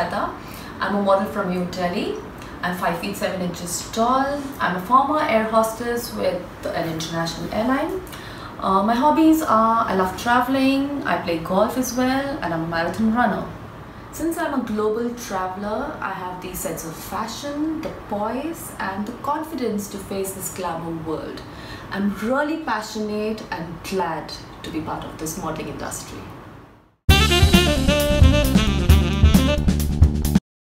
Shweta. I'm a model from New Delhi. I'm 5 feet 7 inches tall. I'm a former air hostess with an international airline. My hobbies are I love traveling, I play golf as well, and I'm a marathon runner. Since I'm a global traveler, I have the sense of fashion, the poise, and the confidence to face this glamour world. I'm really passionate and glad to be part of this modeling industry.